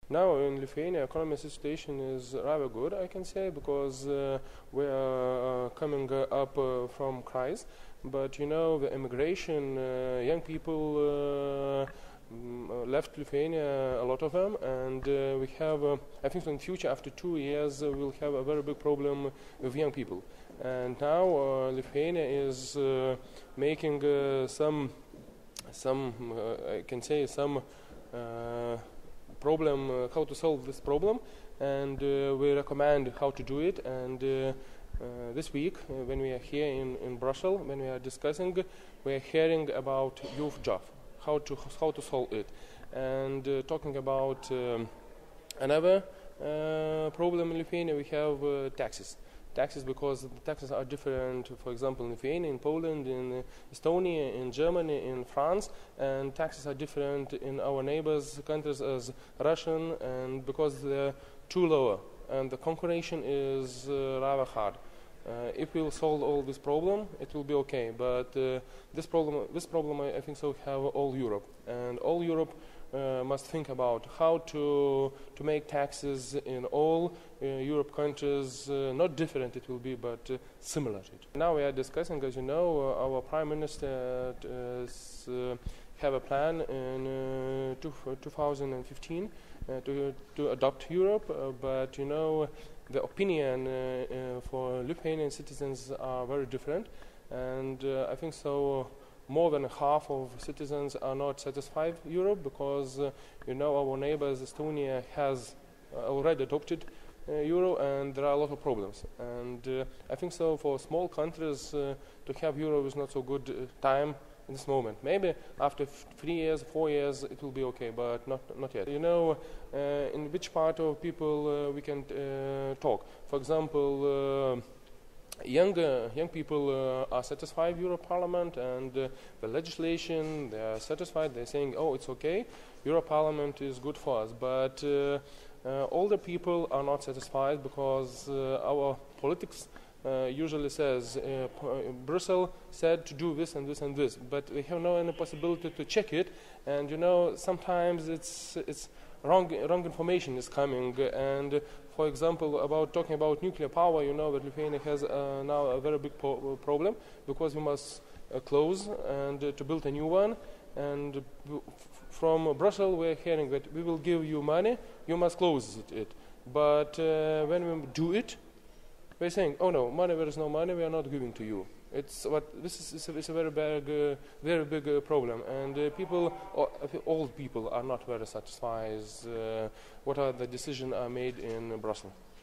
Now in Lithuania, economic situation is rather good, I can say, because we are coming up from crisis. But you know, the immigration, young people left Lithuania, a lot of them, and we have, I think in the future, after 2 years, we'll have a very big problem with young people. And now Lithuania is making some I can say some problem, how to solve this problem, and we recommend how to do it. And this week, when we are here in Brussels, when we are discussing, we are hearing about youth job, how to solve it, and talking about another problem in Lithuania. We have taxes. Taxes, because the taxes are different, for example, in Lithuania, in Poland, in Estonia, in Germany, in France, and taxes are different in our neighbors' countries as Russian, and because they're too lower, and the concurrence is rather hard. If we'll solve all this problem, it will be okay. But this problem, I think so, have all Europe, and all Europe must think about how to make taxes in all Europe countries, not different it will be, but similar. Now we are discussing, as you know, our Prime Minister have a plan in 2015 to adopt Europe, but you know, the opinion for Lithuanian citizens are very different, and I think so more than half of citizens are not satisfied with Europe, because you know, our neighbors Estonia has already adopted Euro, and there are a lot of problems. And I think so for small countries to have Euro is not so good time in this moment. Maybe after 3 years, 4 years it will be okay, but not yet. You know, in which part of people we can talk. For example, young people are satisfied with Euro Parliament and the legislation. They are satisfied. They're saying, "Oh, it's okay. Euro Parliament is good for us." But older people are not satisfied, because our politics usually says Brussels said to do this and this and this, but we have no any possibility to check it. And you know, sometimes it's wrong information is coming. And for example, about talking about nuclear power, you know that Lithuania has now a very big problem, because we must close and to build a new one. And from Brussels we are hearing that we will give you money, you must close it. But when we do it, we're saying, "Oh no, money, there is no money, we are not giving to you." It's a very big problem, and people, old people, are not very satisfied. What are the decisions are made in Brussels?